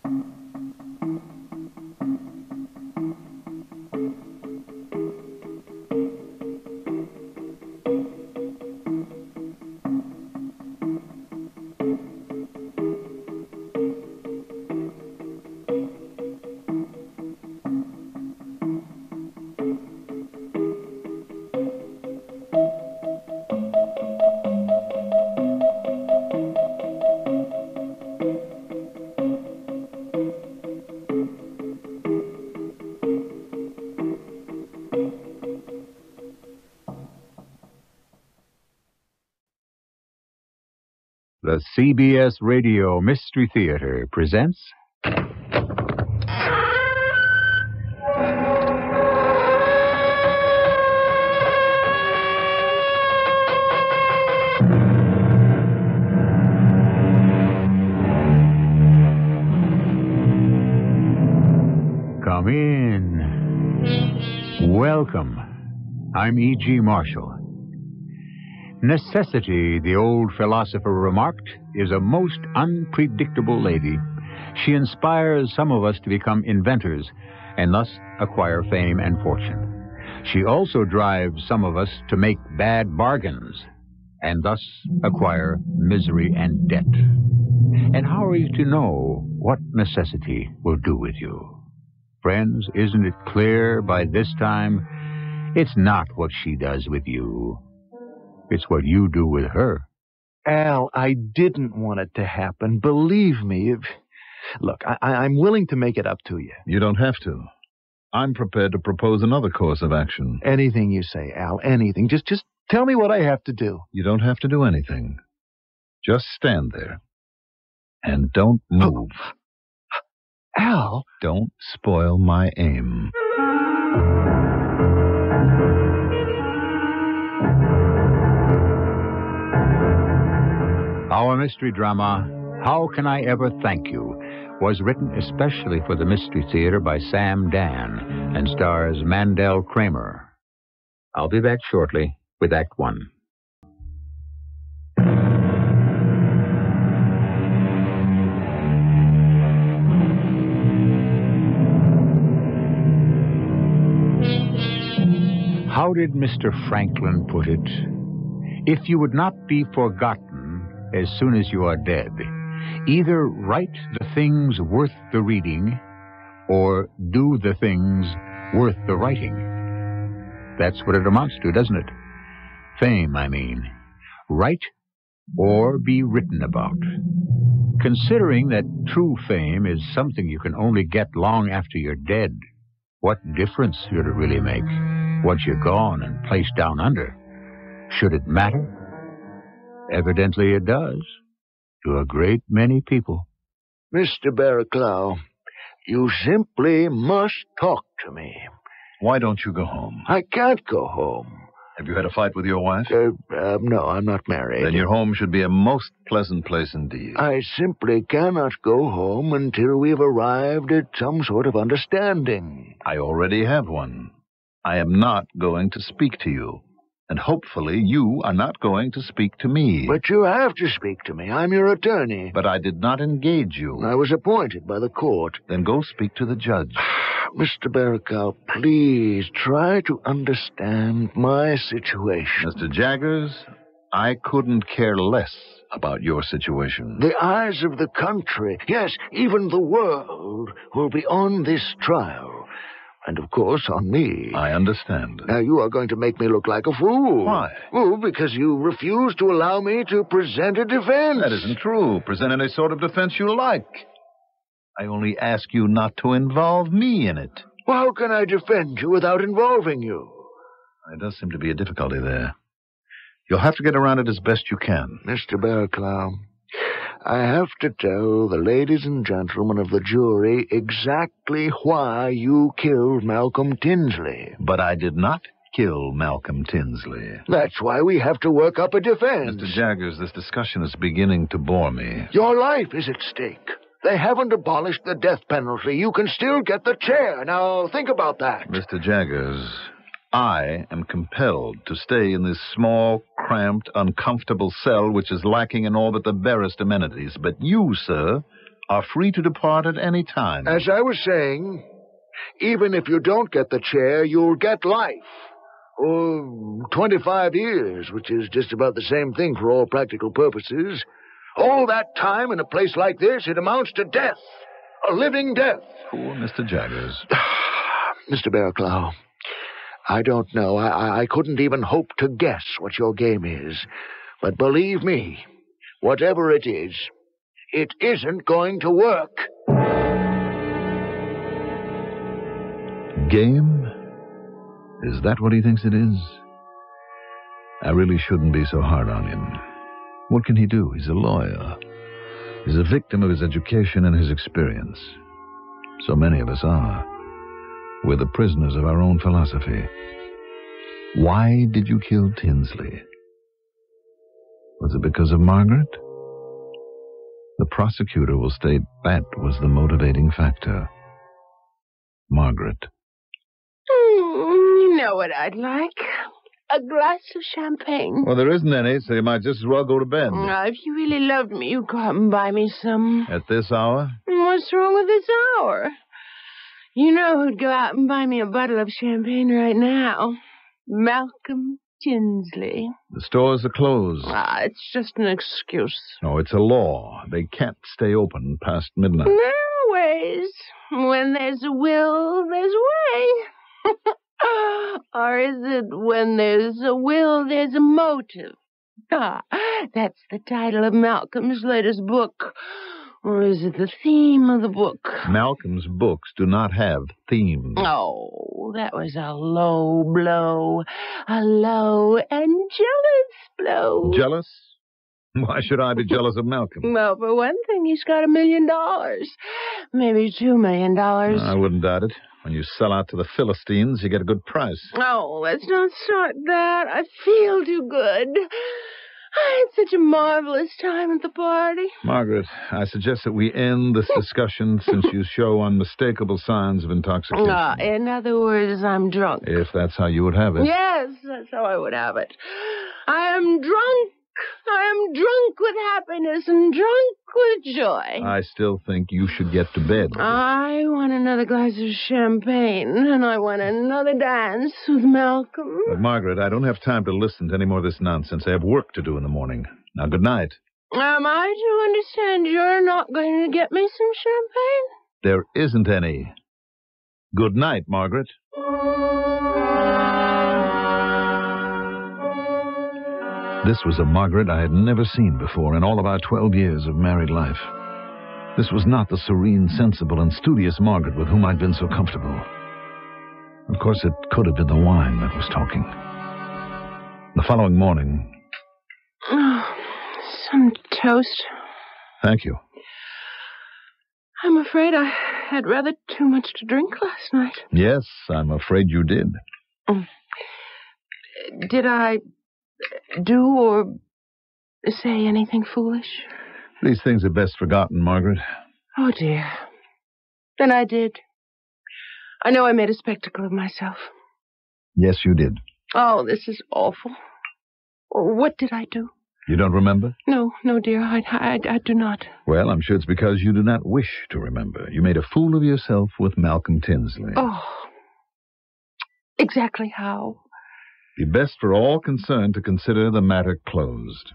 The CBS Radio Mystery Theater presents... Come in. Welcome. I'm E.G. Marshall. Necessity, the old philosopher remarked, is a most unpredictable lady. She inspires some of us to become inventors and thus acquire fame and fortune. She also drives some of us to make bad bargains and thus acquire misery and debt. And how are you to know what necessity will do with you? Friends, isn't it clear by this time? It's not what she does with you. It's what you do with her. Al, I didn't want it to happen. Believe me. Look, I'm willing to make it up to you. You don't have to. I'm prepared to propose another course of action. Anything you say, Al, anything. Just tell me what I have to do. You don't have to do anything. Just stand there. And don't move. Oh. Al! Don't spoil my aim. Our mystery drama, How Can I Ever Thank You, was written especially for the Mystery Theater by Sam Dan and stars Mandel Kramer. I'll be back shortly with Act One. How did Mr. Franklin put it? If you would not be forgotten as soon as you are dead, either write the things worth the reading or do the things worth the writing. That's what it amounts to, doesn't it? Fame, I mean. Write or be written about. Considering that true fame is something you can only get long after you're dead, what difference should it really make once you're gone and placed down under? Should it matter? Evidently it does, to a great many people. Mr. Barraclough, you simply must talk to me. Why don't you go home? I can't go home. Have you had a fight with your wife? No, I'm not married. Then your home should be a most pleasant place indeed. I simply cannot go home until we've arrived at some sort of understanding. I already have one. I am not going to speak to you. And hopefully you are not going to speak to me. But you have to speak to me. I'm your attorney. But I did not engage you. I was appointed by the court. Then go speak to the judge. Mr. Barraclough, please try to understand my situation. Mr. Jaggers, I couldn't care less about your situation. The eyes of the country, yes, even the world, will be on this trial. And, of course, on me. I understand. Now, you are going to make me look like a fool. Why? Well, because you refuse to allow me to present a defense. That isn't true. Present any sort of defense you like. I only ask you not to involve me in it. Well, how can I defend you without involving you? There does seem to be a difficulty there. You'll have to get around it as best you can. Mr. Barraclough, I have to tell the ladies and gentlemen of the jury exactly why you killed Malcolm Tinsley. But I did not kill Malcolm Tinsley. That's why we have to work up a defense. Mr. Jaggers, this discussion is beginning to bore me. Your life is at stake. They haven't abolished the death penalty. You can still get the chair. Now, think about that. Mr. Jaggers, I am compelled to stay in this small, cramped, uncomfortable cell which is lacking in all but the barest amenities. But you, sir, are free to depart at any time. As I was saying, even if you don't get the chair, you'll get life. 25 years, which is just about the same thing for all practical purposes. All that time in a place like this, it amounts to death. A living death. Poor Mr. Jaggers. Mr. Bearclaw, I don't know. I couldn't even hope to guess what your game is. But believe me, whatever it isn't going to work. Game? Is that what he thinks it is? I really shouldn't be so hard on him. What can he do? He's a lawyer. He's a victim of his education and his experience. So many of us are. We're the prisoners of our own philosophy. Why did you kill Tinsley? Was it because of Margaret? The prosecutor will state that was the motivating factor. Margaret. You know what I'd like? A glass of champagne. Well, there isn't any, so you might just as well go to bed. If you really loved me, you'd go out and buy me some. At this hour? What's wrong with this hour? You know who'd go out and buy me a bottle of champagne right now? Malcolm Tinsley. The stores are closed. It's just an excuse. No, it's a law. They can't stay open past midnight. There are ways. When there's a will, there's a way. Or is it when there's a will, there's a motive? That's the title of Malcolm's latest book. Or is it the theme of the book? Malcolm's books do not have themes. Oh, that was a low blow. A low and jealous blow. Jealous? Why should I be jealous of Malcolm? Well, for one thing, he's got $1 million. Maybe $2 million. I wouldn't doubt it. When you sell out to the Philistines, you get a good price. Oh, let's not start that. I feel too good. I had such a marvelous time at the party. Margaret, I suggest that we end this discussion since you show unmistakable signs of intoxication. In other words, I'm drunk. If that's how you would have it. Yes, that's how I would have it. I am drunk. I am drunk with happiness and drunk with joy. I still think you should get to bed. I want another glass of champagne, and I want another dance with Malcolm. But Margaret, I don't have time to listen to any more of this nonsense. I have work to do in the morning. Now, good night. Am I to understand you're not going to get me some champagne? There isn't any. Good night, Margaret. This was a Margaret I had never seen before in all of our 12 years of married life. This was not the serene, sensible, and studious Margaret with whom I'd been so comfortable. Of course, it could have been the wine that was talking. The following morning... Oh, some toast. Thank you. I'm afraid I had rather too much to drink last night. Yes, I'm afraid you did. Did I do or say anything foolish? These things are best forgotten, Margaret. Oh, dear. Then I did. I know I made a spectacle of myself. Yes, you did. Oh, this is awful. What did I do? You don't remember? No, dear, I do not. Well, I'm sure it's because you do not wish to remember. You made a fool of yourself with Malcolm Tinsley. Oh, exactly how? Be best for all concerned to consider the matter closed.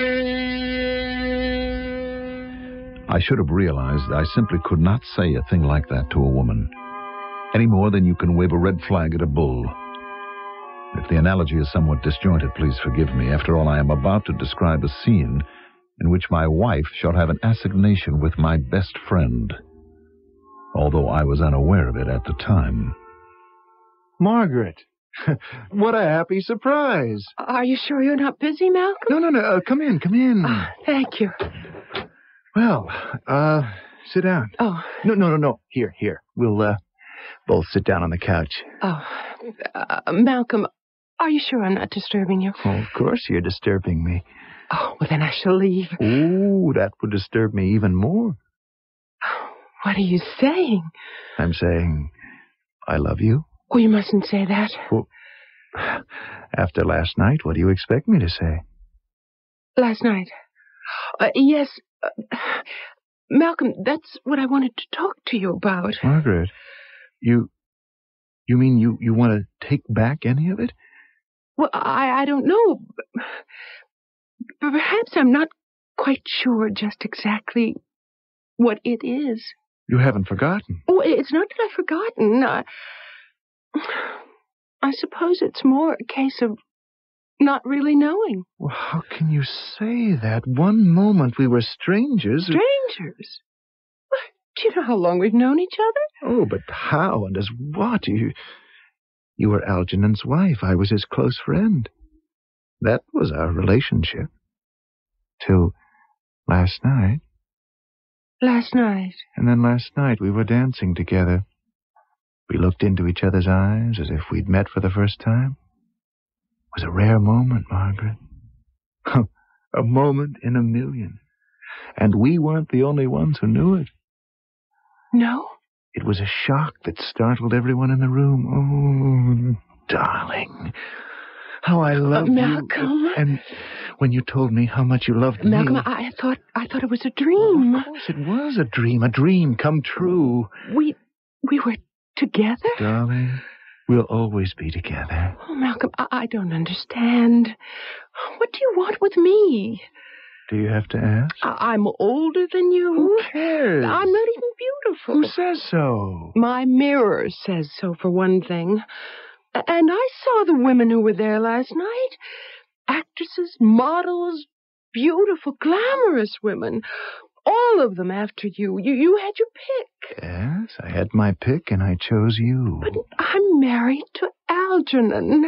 I should have realized I simply could not say a thing like that to a woman, any more than you can wave a red flag at a bull. If the analogy is somewhat disjointed, please forgive me. After all, I am about to describe a scene in which my wife shall have an assignation with my best friend, although I was unaware of it at the time. Margaret, what a happy surprise. Are you sure you're not busy, Malcolm? No, come in. Thank you. Well, sit down. Oh. No. Here. We'll, both sit down on the couch. Oh, Malcolm, are you sure I'm not disturbing you? Oh, of course you're disturbing me. Oh, well, then I shall leave. Ooh, that would disturb me even more. Oh, what are you saying? I'm saying I love you. Oh, you mustn't say that. Well, after last night, what do you expect me to say? Last night? Yes. Malcolm, that's what I wanted to talk to you about. Margaret, you mean you want to take back any of it? Well, I don't know. Perhaps I'm not quite sure just exactly what it is. You haven't forgotten. Oh, it's not that I've forgotten. I suppose it's more a case of not really knowing. Well, how can you say that? One moment we were strangers. Strangers? Do you know how long we've known each other? Oh, but how and as what? You were Algernon's wife. I was his close friend. That was our relationship. Till last night. Last night? And then last night we were dancing together. We looked into each other's eyes as if we'd met for the first time. It was a rare moment, Margaret. A moment in a million. And we weren't the only ones who knew it. No? It was a shock that startled everyone in the room. Oh, darling. How I loved Malcolm. you. And when you told me how much you loved Malcolm, me... I thought it was a dream. Of course it was a dream come true. We were together? Darling, we'll always be together. Oh, Malcolm, I don't understand. What do you want with me? Do you have to ask? I'm older than you. Who cares? I'm not even beautiful. Who says so? My mirror says so, for one thing. And I saw the women who were there last night. Actresses, models, beautiful, glamorous women. All of them after you. You had your pick. Yes, I had my pick and I chose you. But I'm married to Algernon.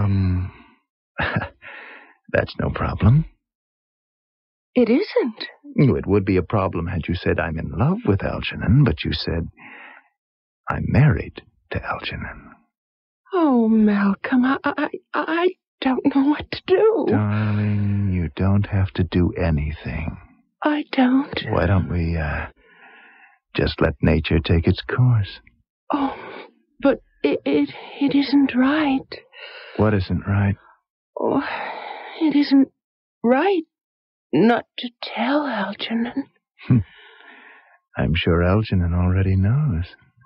That's no problem. It isn't. It would be a problem had you said I'm in love with Algernon, but you said I'm married to Algernon. Oh, Malcolm, I don't know what to do. Darling, you don't have to do anything. I don't. Why don't we, just let nature take its course? Oh, but it isn't right. What isn't right? Oh, it isn't right not to tell Algernon. I'm sure Algernon already knows.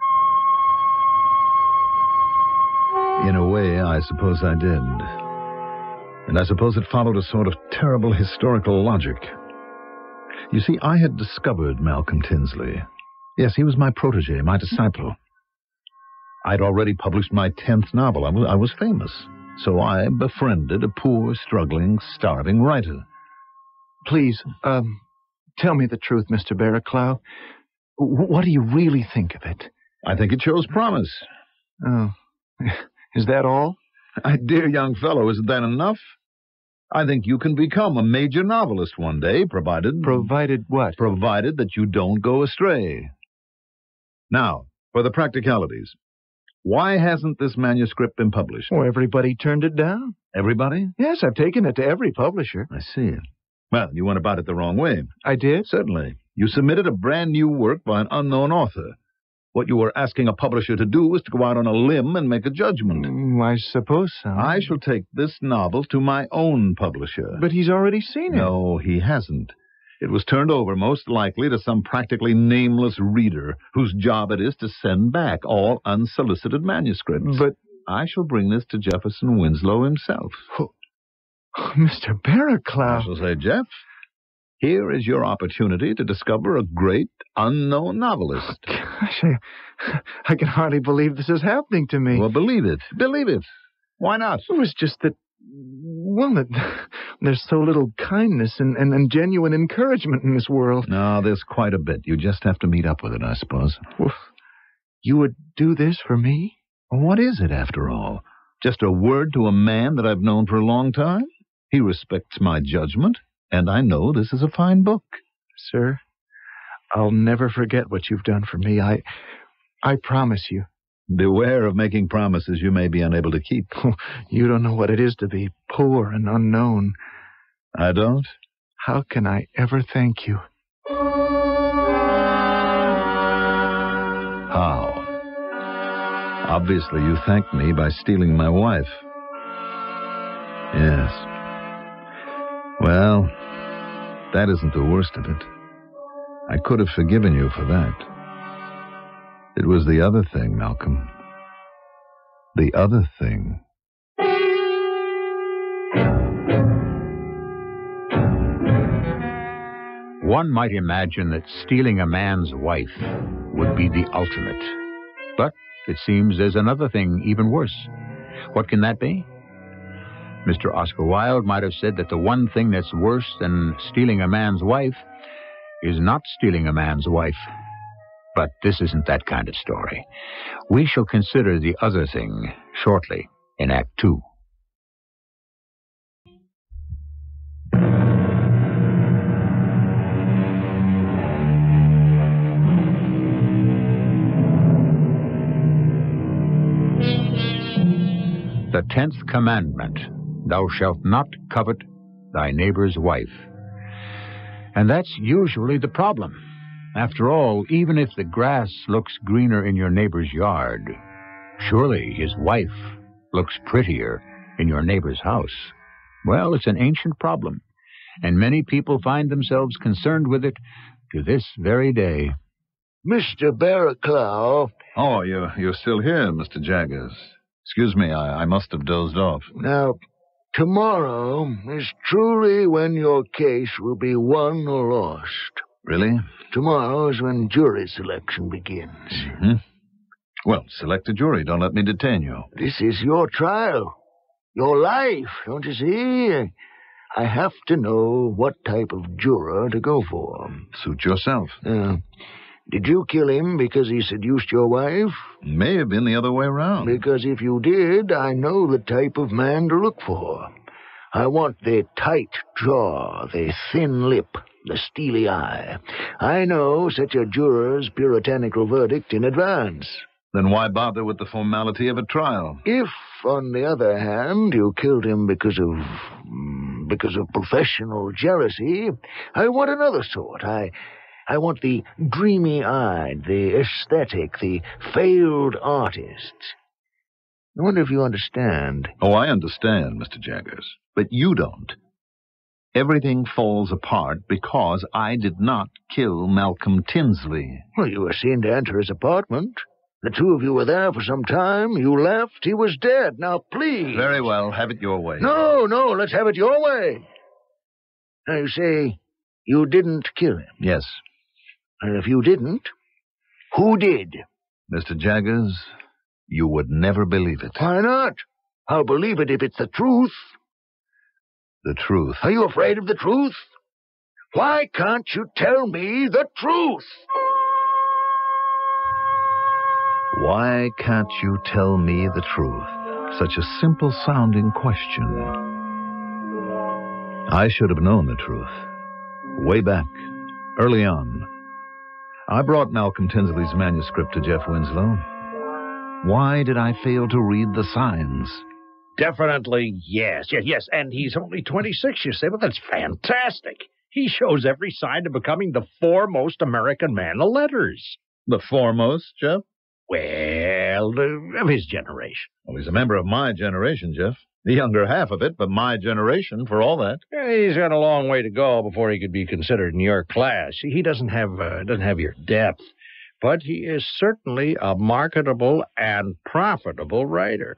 In a way, I suppose I did. And I suppose it followed a sort of terrible historical logic. You see, I had discovered Malcolm Tinsley. Yes, he was my protege, my disciple. I'd already published my 10th novel. I was famous. So I befriended a poor, struggling, starving writer. Please, tell me the truth, Mr. Barraclough. What do you really think of it? I think it shows promise. Oh, is that all? My dear young fellow, isn't that enough? I think you can become a major novelist one day, provided... Provided what? Provided that you don't go astray. Now, for the practicalities. Why hasn't this manuscript been published? Oh, everybody turned it down. Everybody? Yes, I've taken it to every publisher. I see. Well, you went about it the wrong way. I did? Certainly. You submitted a brand new work by an unknown author. What you were asking a publisher to do was to go out on a limb and make a judgment. I suppose so. I shall take this novel to my own publisher. But he's already seen it. No, he hasn't. It was turned over most likely to some practically nameless reader whose job it is to send back all unsolicited manuscripts. But I shall bring this to Jefferson Winslow himself. Oh, Mr. Barraclough. I shall say, Jeff, here is your opportunity to discover a great unknown novelist. Gosh, I can hardly believe this is happening to me. Well, believe it. Believe it. Why not? It was just that, well, there's so little kindness and genuine encouragement in this world. No, there's quite a bit. You just have to meet up with it, I suppose. Well, you would do this for me? What is it, after all? Just a word to a man that I've known for a long time? He respects my judgment, and I know this is a fine book. Sir, I'll never forget what you've done for me. I promise you. Beware of making promises you may be unable to keep. You don't know what it is to be poor and unknown. I don't? How can I ever thank you? How? Obviously, you thanked me by stealing my wife. Yes. Well, that isn't the worst of it. I could have forgiven you for that. It was the other thing, Malcolm. The other thing. One might imagine that stealing a man's wife would be the ultimate. But it seems there's another thing even worse. What can that be? Mr. Oscar Wilde might have said that the one thing that's worse than stealing a man's wife is not stealing a man's wife. But this isn't that kind of story. We shall consider the other thing shortly in Act 2. The 10th commandment, thou shalt not covet thy neighbor's wife. And that's usually the problem. After all, even if the grass looks greener in your neighbor's yard, surely his wife looks prettier in your neighbor's house. Well, it's an ancient problem, and many people find themselves concerned with it to this very day. Mr. Barraclough. Oh, you're still here, Mr. Jaggers. Excuse me, I must have dozed off. Now, tomorrow is truly when your case will be won or lost. Really? Tomorrow is when jury selection begins. Mm-hmm. Well, select a jury. Don't let me detain you. This is your trial. Your life, don't you see? I have to know what type of juror to go for. Suit yourself. Did you kill him because he seduced your wife? May have been the other way around. Because if you did, I know the type of man to look for. I want the tight jaw, the thin lip, the steely eye. I know such a juror's puritanical verdict in advance. Then why bother with the formality of a trial? If, on the other hand, you killed him because of professional jealousy, I want another sort. I want the dreamy-eyed, the aesthetic, the failed artist. I wonder if you understand. Oh, I understand, Mr. Jaggers. But you don't. Everything falls apart because I did not kill Malcolm Tinsley. Well, you were seen to enter his apartment. The two of you were there for some time. You left. He was dead. Now, please. Very well. Have it your way. No, let's have it your way. Now, you say you didn't kill him. Yes. And if you didn't, who did? Mr. Jaggers, you would never believe it. Why not? I'll believe it if it's the truth. The truth. Are you afraid of the truth? Why can't you tell me the truth? Why can't you tell me the truth? Such a simple-sounding question. I should have known the truth. Way back, early on. I brought Malcolm Tinsley's manuscript to Jeff Winslow. Why did I fail to read the signs? Definitely, yes. And he's only 26, you say? Well, that's fantastic. He shows every sign of becoming the foremost American man of letters. The foremost, Jeff? Well, of his generation. Well, he's a member of my generation, Jeff. The younger half of it, but my generation for all that. He's got a long way to go before he could be considered in your class. He doesn't have your depth, but he is certainly a marketable and profitable writer.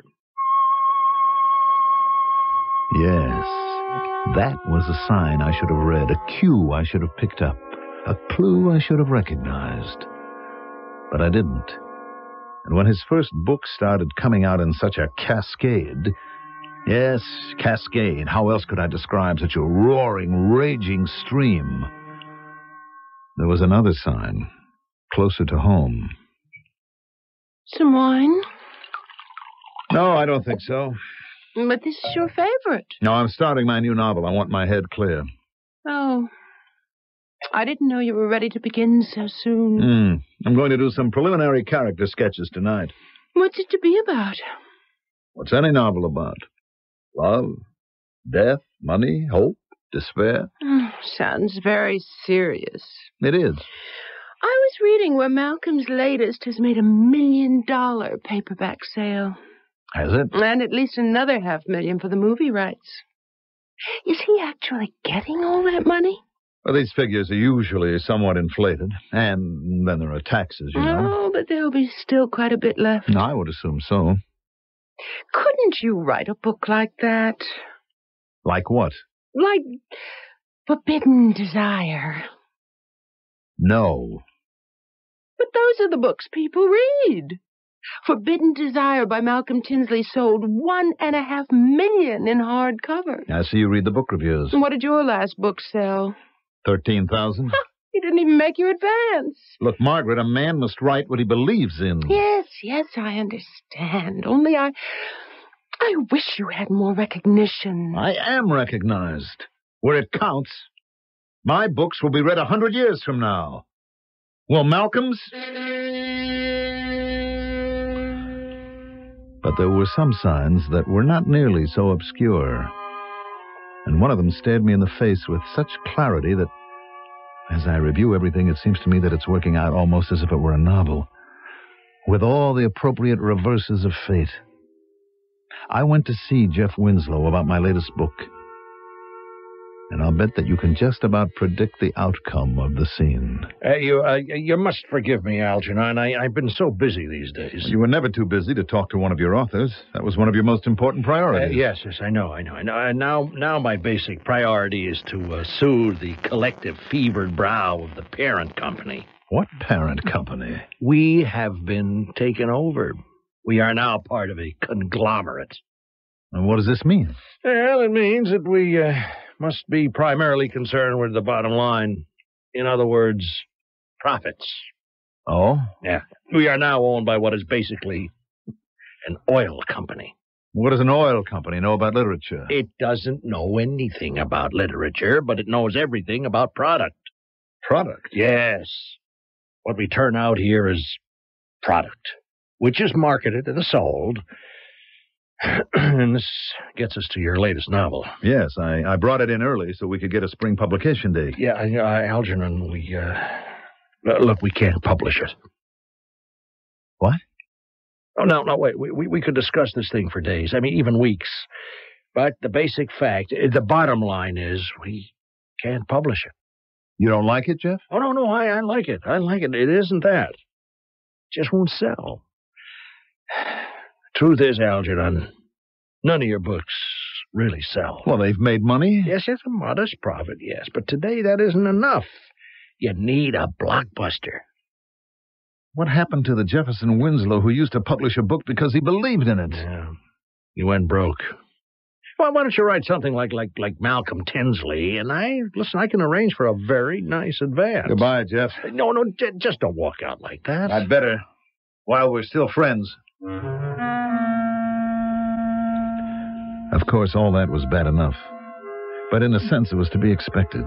Yes, that was a sign I should have read, a cue I should have picked up, a clue I should have recognized. But I didn't. And when his first book started coming out in such a cascade... Yes, cascade. How else could I describe such a roaring, raging stream? There was another sign, closer to home. Some wine? No, I don't think so. But this is your favorite. No, I'm starting my new novel. I want my head clear. Oh. I didn't know you were ready to begin so soon. I'm going to do some preliminary character sketches tonight. What's it to be about? What's any novel about? Love, death, money, hope, despair. Sounds very serious. It is. I was reading where Malcolm's latest has made $1 million paperback sale. Has it? And at least another $500,000 for the movie rights. Is he actually getting all that money? Well, these figures are usually somewhat inflated, and then there are taxes, you know. Oh, but there'll be still quite a bit left. I would assume so. Couldn't you write a book like that? Like what? Like Forbidden Desire. No. But those are the books people read. Forbidden Desire by Malcolm Tinsley sold 1.5 million in hardcover. I see you read the book reviews. What did your last book sell? 13,000? You didn't even make your advance. Look, Margaret, a man must write what he believes in. Yes, I understand. Only I wish you had more recognition. I am recognized. Where it counts. My books will be read 100 years from now. Will Malcolm's? But there were some signs that were not nearly so obscure. And one of them stared me in the face with such clarity that, as I review everything, it seems to me that it's working out almost as if it were a novel, with all the appropriate reverses of fate. I went to see Jeff Winslow about my latest book, and I'll bet that you can just about predict the outcome of the scene. You must forgive me, Algernon. I've been so busy these days. You were never too busy to talk to one of your authors. That was one of your most important priorities. Yes, I know. And now my basic priority is to soothe the collective fevered brow of the parent company. What parent company? We have been taken over. We are now part of a conglomerate. And what does this mean? Well, it means that we must be primarily concerned with the bottom line. In other words, profits. Oh? Yeah. We are now owned by what is basically an oil company. What does an oil company know about literature? It doesn't know anything about literature, but it knows everything about product. Product? Yes. What we turn out here is product, which is marketed and sold. And this gets us to your latest novel. Yes, I brought it in early so we could get a spring publication date. Yeah, Algernon, look, we can't publish it. What? Oh, no, wait. We could discuss this thing for days. I mean, even weeks. But the basic fact, the bottom line is we can't publish it. You don't like it, Jeff? Oh, no, I like it. I like it. It isn't that. It just won't sell. Truth is, Algernon, none of your books really sell. Well, they've made money. Yes, it's a modest profit, yes. But today that isn't enough. You need a blockbuster. What happened to the Jefferson Winslow who used to publish a book because he believed in it? Yeah, he went broke. Well, why don't you write something like Malcolm Tinsley, and I can arrange for a very nice advance. Goodbye, Jeff. No, just don't walk out like that. I'd better, while we're still friends. Of course, all that was bad enough. But in a sense, it was to be expected.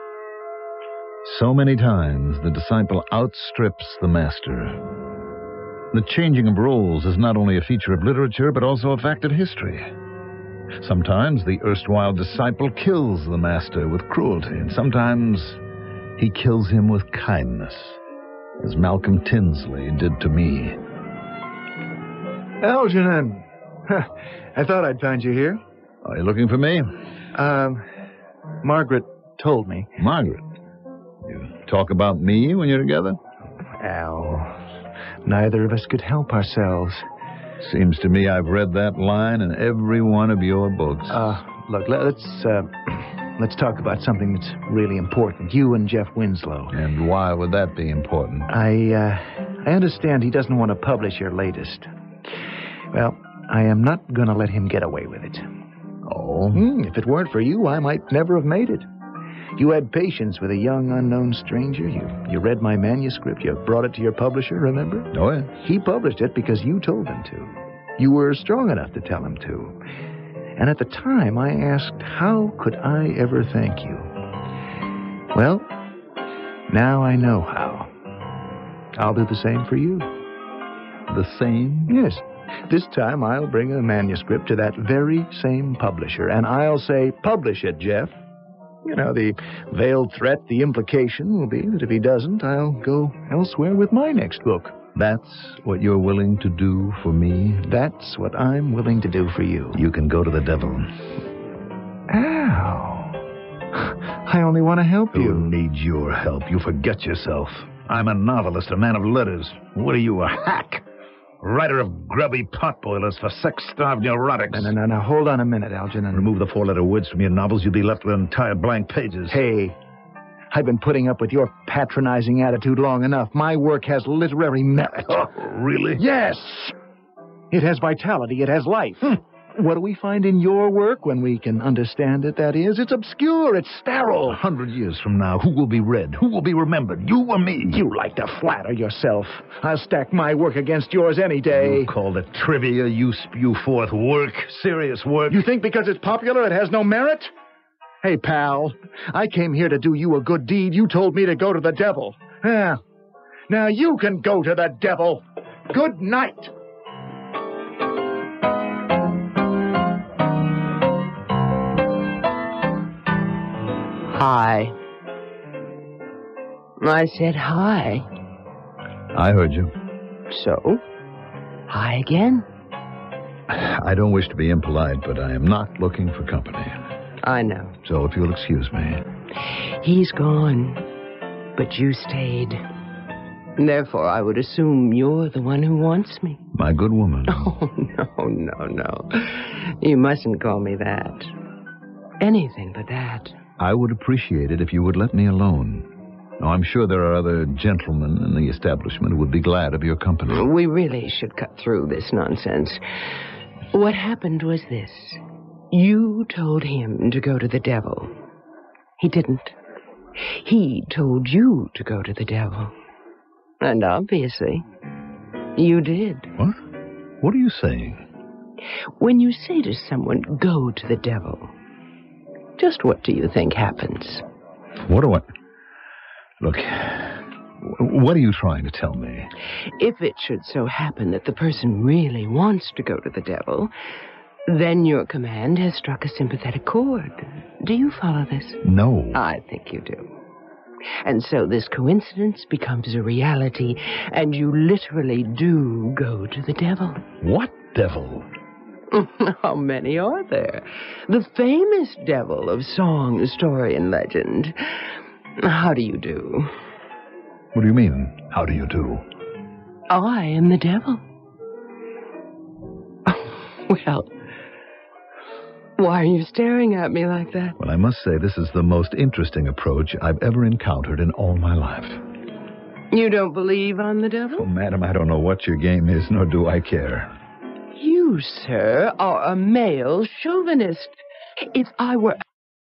So many times, the disciple outstrips the master. The changing of roles is not only a feature of literature, but also a fact of history. Sometimes the erstwhile disciple kills the master with cruelty, and sometimes he kills him with kindness, as Malcolm Tinsley did to me. Algernon, I thought I'd find you here. Are you looking for me? Margaret told me. Margaret? You talk about me when you're together? Al, neither of us could help ourselves. Seems to me I've read that line in every one of your books. Look, let's talk about something that's really important. You and Jeff Winslow. And why would that be important? I understand he doesn't want to publish your latest. Well, I am not going to let him get away with it. Oh? If it weren't for you, I might never have made it. You had patience with a young, unknown stranger. You read my manuscript. You brought it to your publisher, remember? Oh, yeah. He published it because you told him to. You were strong enough to tell him to. And at the time, I asked, how could I ever thank you? Well, now I know how. I'll do the same for you. The same? Yes. This time, I'll bring a manuscript to that very same publisher, and I'll say, publish it, Jeff. You know, the veiled threat, the implication will be that if he doesn't, I'll go elsewhere with my next book. That's what you're willing to do for me? That's what I'm willing to do for you. You can go to the devil. Ow. I only want to help Who you. needs your help? You forget yourself. I'm a novelist, a man of letters. What are you, a hack? Writer of grubby potboilers for sex-starved neurotics. No. Hold on a minute, Algernon. Remove the four-letter words from your novels, you'll be left with entire blank pages. Hey, I've been putting up with your patronizing attitude long enough. My work has literary merit. Oh, really? Yes! It has vitality. It has life. What do we find in your work when we can understand it, that is? It's obscure. It's sterile. 100 years from now, who will be read? Who will be remembered? You or me? You like to flatter yourself. I'll stack my work against yours any day. You call it trivia. You spew forth work. Serious work. You think because it's popular it has no merit? Hey, pal, I came here to do you a good deed. You told me to go to the devil. Yeah. Now you can go to the devil. Good night. Hi. I said hi. I heard you. So? Hi again. I don't wish to be impolite, but I am not looking for company. I know. So if you'll excuse me. He's gone, but you stayed. Therefore, I would assume you're the one who wants me. My good woman. Oh, no. You mustn't call me that. Anything but that. I would appreciate it if you would let me alone. Now, I'm sure there are other gentlemen in the establishment who would be glad of your company. We really should cut through this nonsense. What happened was this. You told him to go to the devil. He didn't. He told you to go to the devil. And obviously, you did. What? What are you saying? When you say to someone, go to the devil, just what do you think happens? What do I... Look, what are you trying to tell me? If it should so happen that the person really wants to go to the devil, then your command has struck a sympathetic chord. Do you follow this? No. I think you do. And so this coincidence becomes a reality, and you literally do go to the devil. What devil? How many are there? The famous devil of song, story, and legend. How do you do? What do you mean, how do you do? I am the devil. Well, why are you staring at me like that? Well, I must say this is the most interesting approach I've ever encountered in all my life. You don't believe I'm the devil? Oh, madam, I don't know what your game is, nor do I care. You, sir, are a male chauvinist. If I were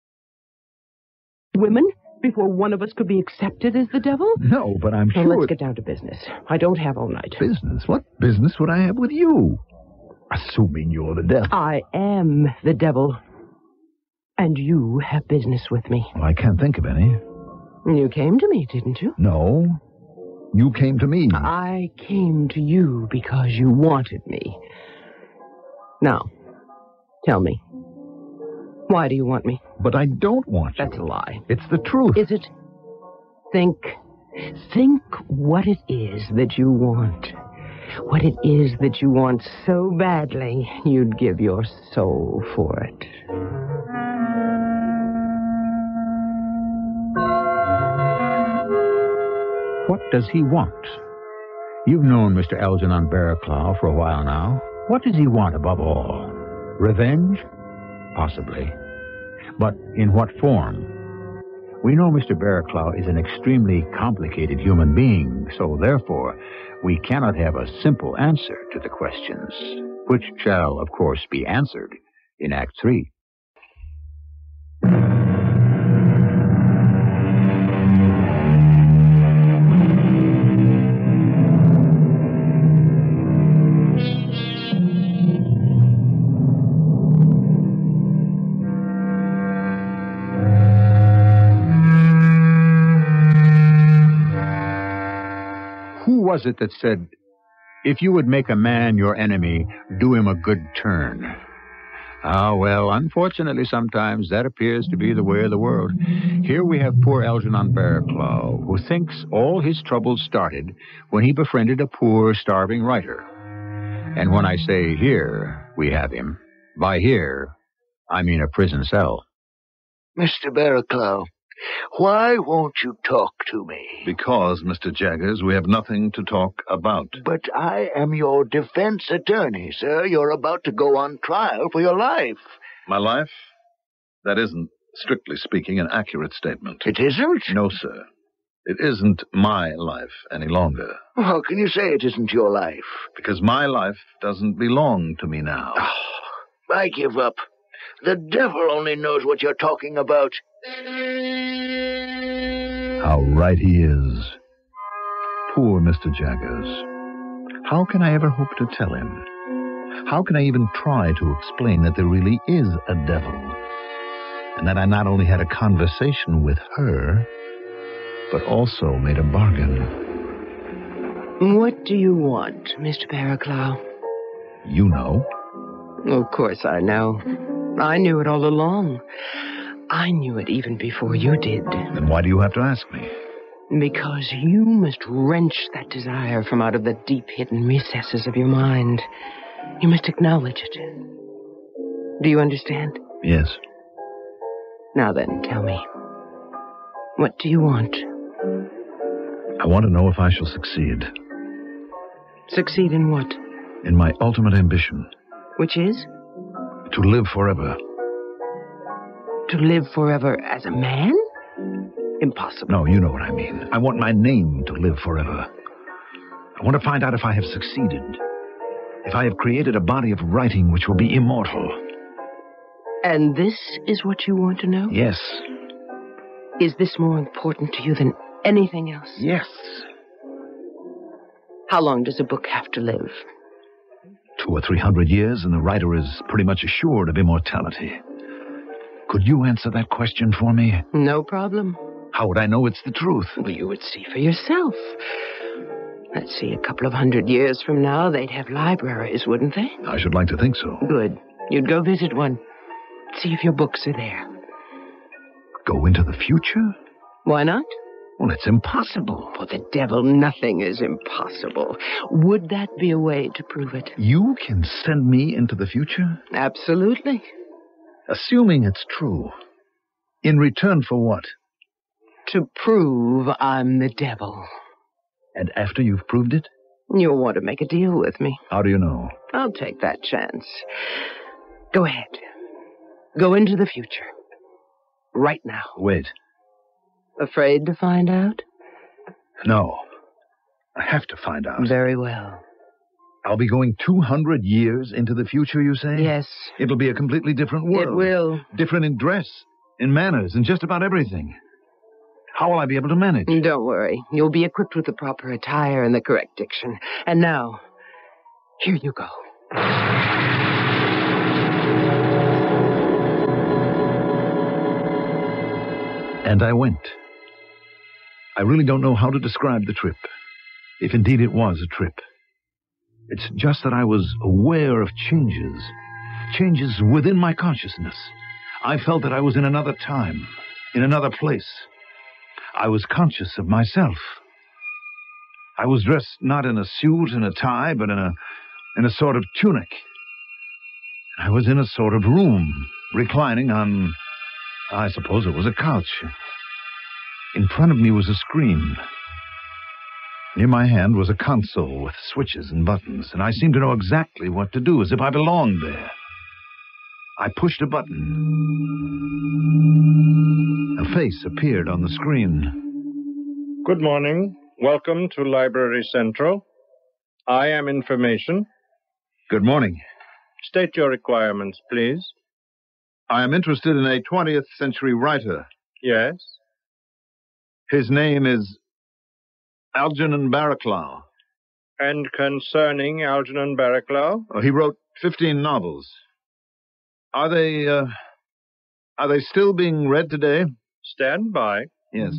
women before one of us could be accepted as the devil? No, but I'm Well, sure... let's get down to business. I don't have all night. Business? What business would I have with you? Assuming you're the devil. I am the devil. And you have business with me. Well, I can't think of any. You came to me, didn't you? No. You came to me. I came to you because you wanted me. Now, tell me. Why do you want me? But I don't want you. That's a lie. It's the truth. Is it? Think what it is that you want. What it is that you want so badly, you'd give your soul for it. What does he want? You've known Mr. Algernon Barraclough for a while now. What does he want above all? Revenge? Possibly. But in what form? We know Mr. Barraclough is an extremely complicated human being, so therefore we cannot have a simple answer to the questions, which shall, of course, be answered in Act 3. Who was it that said, if you would make a man your enemy, do him a good turn? Ah, well, unfortunately, sometimes that appears to be the way of the world. Here we have poor Algernon Barraclough, who thinks all his troubles started when he befriended a poor, starving writer. And when I say here we have him, by here, I mean a prison cell. Mr. Barraclough, Why won't you talk to me? Because, Mr. Jaggers, we have nothing to talk about. But I am your defense attorney, sir. You're about to go on trial for your life. My life? That isn't, strictly speaking, an accurate statement. It isn't? No, sir. It isn't my life any longer. Well, how can you say it isn't your life? Because my life doesn't belong to me now. Oh, I give up. The devil only knows what you're talking about. How right he is. Poor Mr. Jaggers. How can I ever hope to tell him? How can I even try to explain that there really is a devil? And that I not only had a conversation with her, but also made a bargain. What do you want, Mr. Barraclough? You know. Of course I know. I knew it all along. I knew it even before you did. Then why do you have to ask me? Because you must wrench that desire from out of the deep hidden recesses of your mind. You must acknowledge it. Do you understand? Yes. Now then, tell me. What do you want? I want to know if I shall succeed. Succeed in what? In my ultimate ambition. Which is? To live forever. To live forever as a man? Impossible. No, you know what I mean. I want my name to live forever. I want to find out if I have succeeded. If I have created a body of writing which will be immortal. And this is what you want to know? Yes. Is this more important to you than anything else? Yes. How long does a book have to live? 200 or 300 years, and the writer is pretty much assured of immortality. Could you answer that question for me? No problem. How would I know it's the truth? Well, you would see for yourself. Let's see, a couple of 100 years from now, they'd have libraries, wouldn't they? I should like to think so. Good. You'd go visit one. See if your books are there. Go into the future? Why not? Well, it's impossible. For the devil, nothing is impossible. Would that be a way to prove it? You can send me into the future? Absolutely. Assuming it's true. In return for what? To prove I'm the devil. And after you've proved it? You'll want to make a deal with me. How do you know? I'll take that chance. Go ahead. Go into the future. Right now. Wait. Afraid to find out? No. I have to find out. Very well. I'll be going 200 years into the future, you say? Yes. It'll be a completely different world. It will. Different in dress, in manners, in just about everything. How will I be able to manage? Don't worry. You'll be equipped with the proper attire and the correct diction. And now, here you go. And I went. I really don't know how to describe the trip, if indeed it was a trip. It's just that I was aware of changes within my consciousness. I felt that I was in another time, in another place. I was conscious of myself. I was dressed not in a suit and a tie, but in a sort of tunic. I was in a sort of room, reclining on, I suppose it was a couch. In front of me was a screen. Near my hand was a console with switches and buttons, and I seemed to know exactly what to do, as if I belonged there. I pushed a button. A face appeared on the screen. Good morning. Welcome to Library Central. I am Information. Good morning. State your requirements, please. I am interested in a 20th century writer. Yes? His name is Algernon Barraclough. And concerning Algernon Barraclough? He wrote 15 novels. Are they still being read today? Stand by. Yes.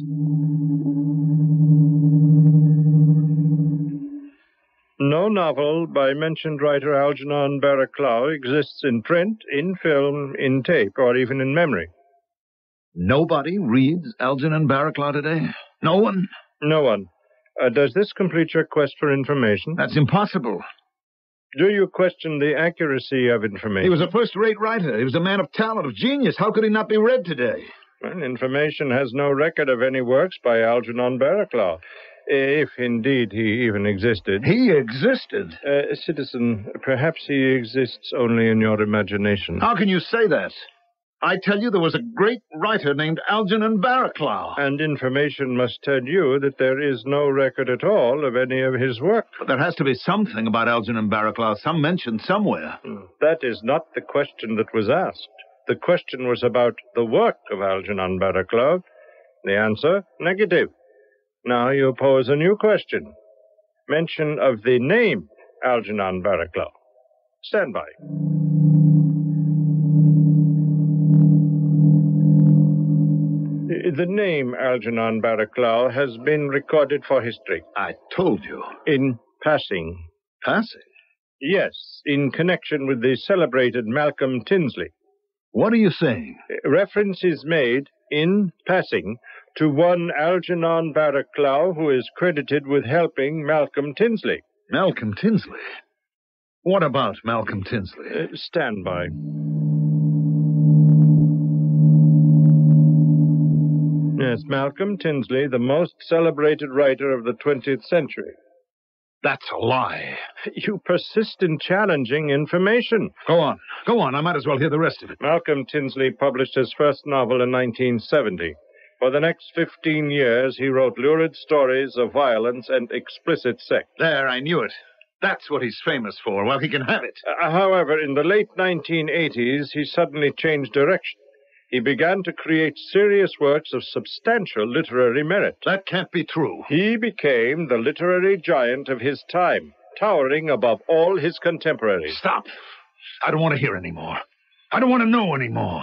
No novel by mentioned writer Algernon Barraclough exists in print, in film, in tape, or even in memory. Nobody reads Algernon Barraclough today? No one? No one. Does this complete your quest for information? That's impossible. Do you question the accuracy of information? He was a first-rate writer. He was a man of talent, of genius. How could he not be read today? Well, information has no record of any works by Algernon Barraclough, if indeed he even existed. He existed? Citizen, perhaps he exists only in your imagination. How can you say that? I tell you there was a great writer named Algernon Barraclough. And information must tell you that there is no record at all of any of his work. But there has to be something about Algernon Barraclough, some mention somewhere. That is not the question that was asked. The question was about the work of Algernon Barraclough. The answer, negative. Now you pose a new question. Mention of the name Algernon Barraclough. Stand by. The name Algernon Barraclough has been recorded for history. I told you. In passing. Passing? Yes, in connection with the celebrated Malcolm Tinsley. What are you saying? Reference is made, in passing, to one Algernon Barraclough who is credited with helping Malcolm Tinsley. Malcolm Tinsley? What about Malcolm Tinsley? Stand by. Yes, Malcolm Tinsley, the most celebrated writer of the 20th century. That's a lie. You persist in challenging information. Go on. Go on. I might as well hear the rest of it. Malcolm Tinsley published his first novel in 1970. For the next 15 years, he wrote lurid stories of violence and explicit sex. There, I knew it. That's what he's famous for. Well, he can have it. However, in the late 1980s, he suddenly changed direction. He began to create serious works of substantial literary merit. That can't be true. He became the literary giant of his time, towering above all his contemporaries. Stop. I don't want to hear any more. I don't want to know any more.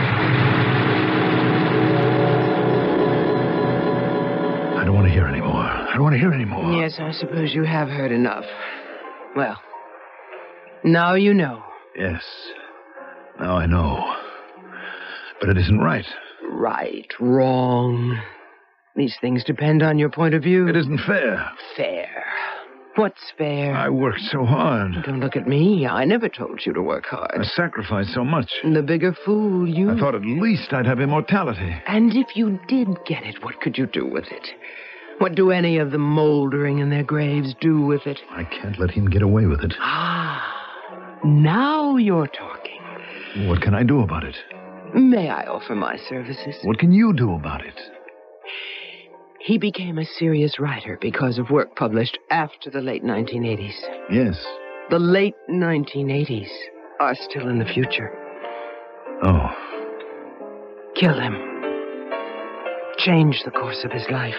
I don't want to hear any more. I don't want to hear any more. Yes, I suppose you have heard enough. Well, now you know. Yes. Now I know. But it isn't right. Right, wrong. These things depend on your point of view. It isn't fair. Fair. What's fair? I worked so hard. Don't look at me. I never told you to work hard. I sacrificed so much. The bigger fool you... I thought at least I'd have immortality. And if you did get it, what could you do with it? What do any of them moldering in their graves do with it? I can't let him get away with it. Ah, now you're talking. What can I do about it? May I offer my services? What can you do about it? He became a serious writer because of work published after the late 1980s. Yes. The late 1980s are still in the future. Oh. Kill him. Change the course of his life.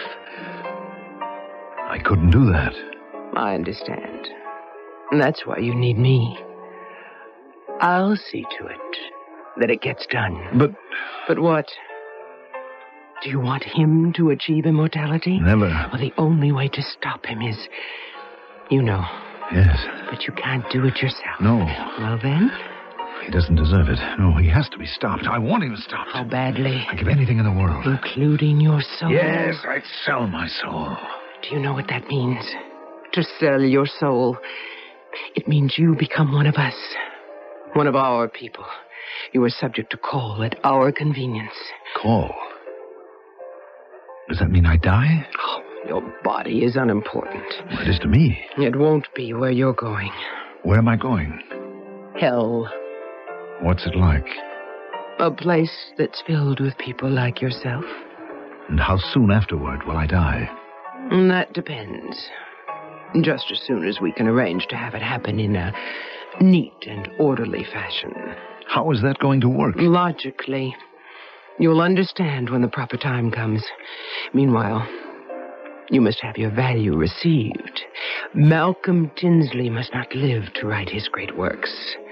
I couldn't do that. I understand. And that's why you need me. I'll see to it that it gets done. But what? Do you want him to achieve immortality? Never. Well, the only way to stop him is... You know. Yes. But you can't do it yourself. No. Well, then? He doesn't deserve it. No, he has to be stopped. I want him stopped. How badly? I'd give anything in the world. Including your soul? Yes, I'd sell my soul. Do you know what that means? To sell your soul. It means you become one of us. One of our people. You are subject to call at our convenience. Call? Does that mean I die? Oh, your body is unimportant. Well, it is to me. It won't be where you're going. Where am I going? Hell. What's it like? A place that's filled with people like yourself. And how soon afterward will I die? That depends. Just as soon as we can arrange to have it happen in a neat and orderly fashion. How is that going to work? Logically. You'll understand when the proper time comes. Meanwhile, you must have your value received. Malcolm Tinsley must not live to write his great works.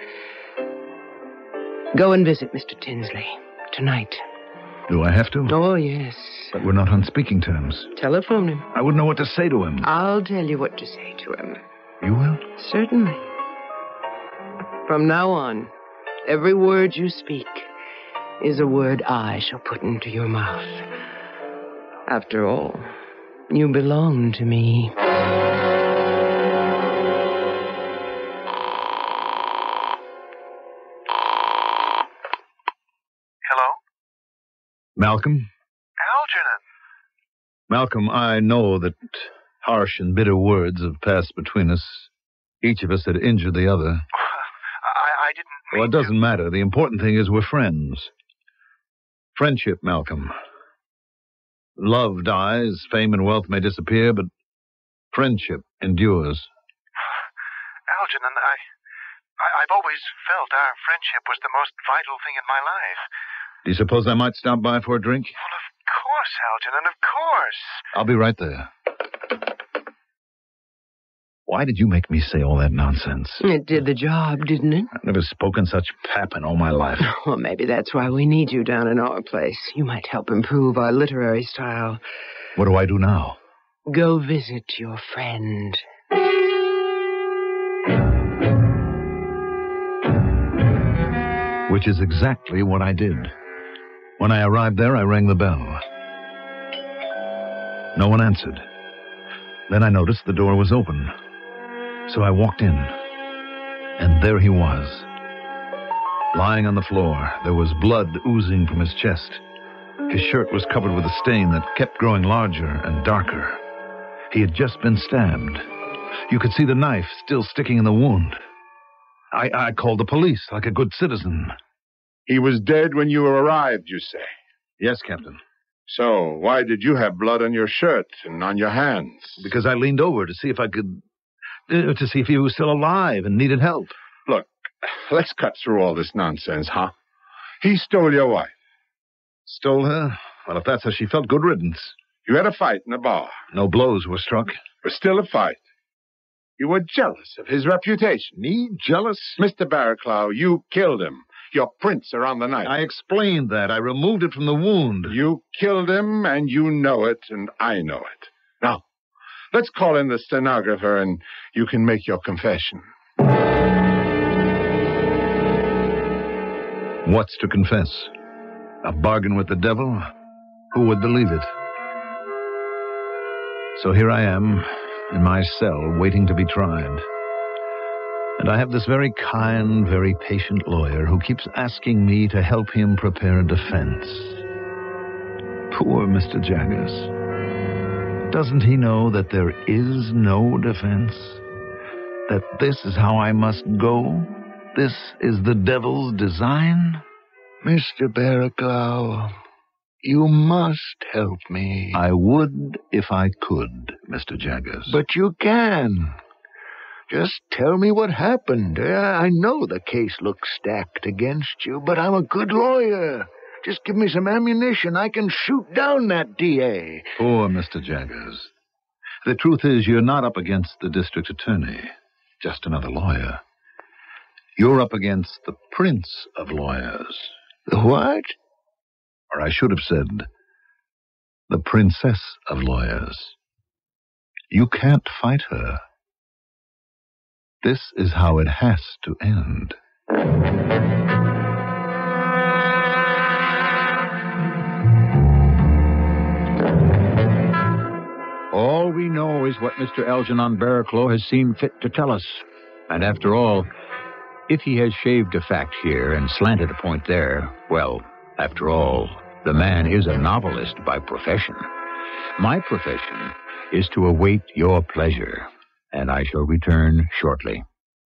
Go and visit Mr. Tinsley tonight. Do I have to? Oh, yes. But we're not on speaking terms. Telephone him. I wouldn't know what to say to him. I'll tell you what to say to him. You will? Certainly. From now on, every word you speak is a word I shall put into your mouth. After all, you belong to me. Hello? Malcolm? Algernon! Malcolm, I know that harsh and bitter words have passed between us. Each of us had injured the other. I didn't mean Well, it doesn't matter. The important thing is we're friends. Friendship, Malcolm. Love dies, fame and wealth may disappear, but friendship endures. Algernon, I've always felt our friendship was the most vital thing in my life. Do you suppose I might stop by for a drink? Well, of course, Algernon, of course. I'll be right there. Why did you make me say all that nonsense? It did the job, didn't it? I've never spoken such pap in all my life. Well, maybe that's why we need you down in our place. You might help improve our literary style. What do I do now? Go visit your friend. Which is exactly what I did. When I arrived there, I rang the bell. No one answered. Then I noticed the door was open. So I walked in, and there he was. Lying on the floor, there was blood oozing from his chest. His shirt was covered with a stain that kept growing larger and darker. He had just been stabbed. You could see the knife still sticking in the wound. I called the police like a good citizen. He was dead when you arrived, you say? Yes, Captain. So, why did you have blood on your shirt and on your hands? Because I leaned over to see if I could... to see if he was still alive and needed help. Look, let's cut through all this nonsense, huh? He stole your wife. Stole her? Well, if that's how she felt, good riddance. You had a fight in a bar. No blows were struck. But still a fight. You were jealous of his reputation. Me? Jealous? Mr. Barraclough, you killed him. Your prints are on the knife. I explained that. I removed it from the wound. You killed him, and you know it, and I know it. Now, let's call in the stenographer, and you can make your confession. What's to confess? A bargain with the devil? Who would believe it? So here I am, in my cell, waiting to be tried. And I have this very kind, very patient lawyer who keeps asking me to help him prepare a defense. Poor Mr. Jaggers. Doesn't he know that there is no defense? That this is how I must go? This is the devil's design? Mr. Barraclough, you must help me. I would if I could, Mr. Jaggers. But you can. Just tell me what happened. I know the case looks stacked against you, but I'm a good lawyer. Just give me some ammunition. I can shoot down that DA. Poor Mr. Jaggers. The truth is, you're not up against the district attorney, just another lawyer. You're up against the prince of lawyers. The what? Or I should have said, the princess of lawyers. You can't fight her. This is how it has to end. All we know is what Mr. Algernon Barraclough has seen fit to tell us. And after all, if he has shaved a fact here and slanted a point there, well, after all, the man is a novelist by profession. My profession is to await your pleasure, and I shall return shortly.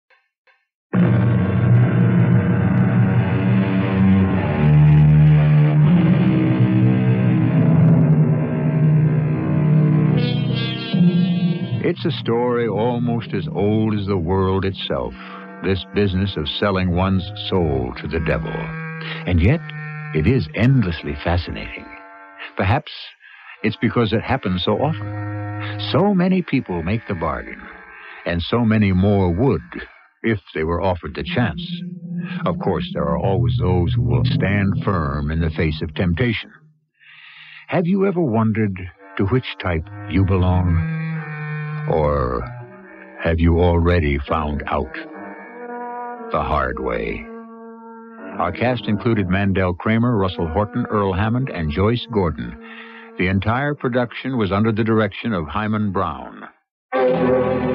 It's a story almost as old as the world itself, this business of selling one's soul to the devil. And yet, it is endlessly fascinating. Perhaps it's because it happens so often. So many people make the bargain, and so many more would if they were offered the chance. Of course, there are always those who will stand firm in the face of temptation. Have you ever wondered to which type you belong? Or have you already found out the hard way? Our cast included Mandel Kramer, Russell Horton, Earl Hammond, and Joyce Gordon. The entire production was under the direction of Hyman Brown.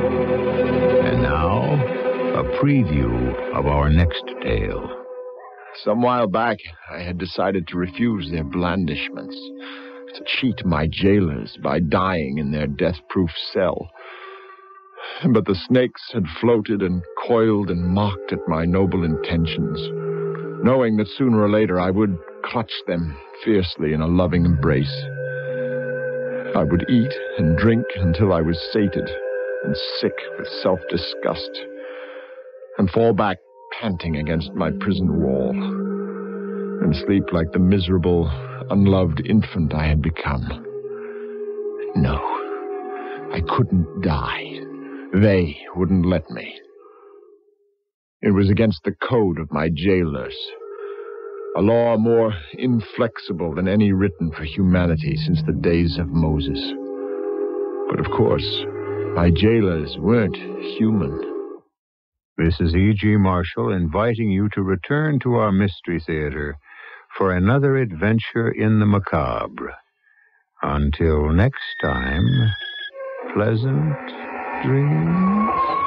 And now, a preview of our next tale. Some while back, I had decided to refuse their blandishments, to cheat my jailers by dying in their death-proof cell. But the snakes had floated and coiled and mocked at my noble intentions, knowing that sooner or later I would clutch them fiercely in a loving embrace. I would eat and drink until I was sated and sick with self-disgust, and fall back panting against my prison wall, and sleep like the miserable, unloved infant I had become. No, I couldn't die. They wouldn't let me. It was against the code of my jailers, a law more inflexible than any written for humanity since the days of Moses. But of course, my jailers weren't human. This is E.G. Marshall inviting you to return to our Mystery Theater for another adventure in the macabre. Until next time, pleasant dreams.